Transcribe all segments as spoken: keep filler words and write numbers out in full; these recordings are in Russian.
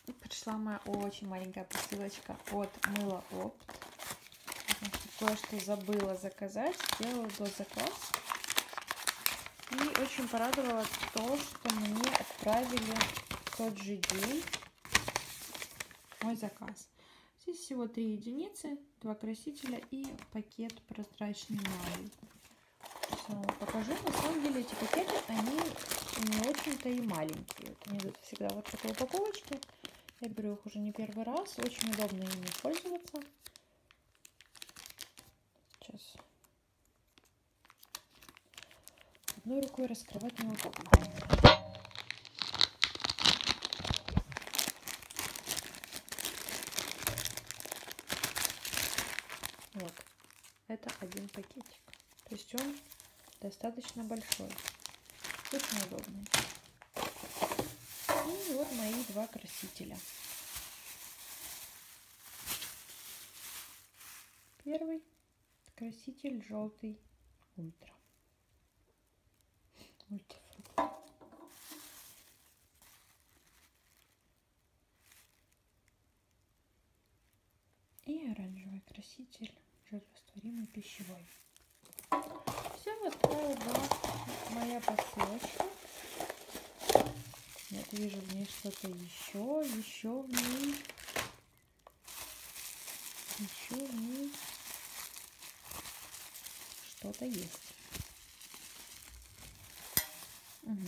И пришла моя очень маленькая посылочка от Мыло Опт. Кое-что забыла заказать, сделала дозаказ. И очень порадовало то, что мне отправили в тот же день мой заказ. Здесь всего три единицы, два красителя и пакет прозрачный малый. Все, покажу. На самом деле эти пакеты, они не очень-то и маленькие. Вот они идут всегда вот в такой упаковочке. Я беру их уже не первый раз. Очень удобно ими пользоваться. Сейчас. Одной рукой раскрывать неудобно. Вот. Это один пакетик. То есть он достаточно большой. Очень удобный. И вот мои два красителя. Первый краситель желтый ультра. Ультрафрукт. И оранжевый краситель жирорастворимый пищевой. Все, вот такая была моя посылочка. Нет, вижу в ней что-то еще, еще в ней, еще в ней что-то есть. Угу.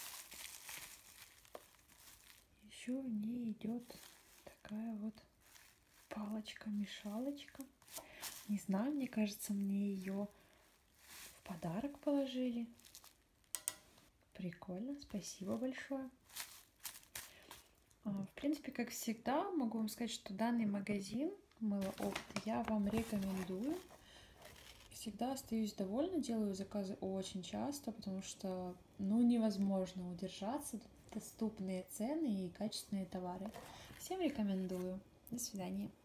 Еще в ней идет такая вот палочка-мешалочка. Не знаю, мне кажется, мне ее в подарок положили. Прикольно, спасибо большое. В принципе, как всегда, могу вам сказать, что данный магазин Мыло Опт я вам рекомендую. Всегда остаюсь довольна, делаю заказы очень часто, потому что, ну, невозможно удержаться. Доступные цены и качественные товары. Всем рекомендую. До свидания.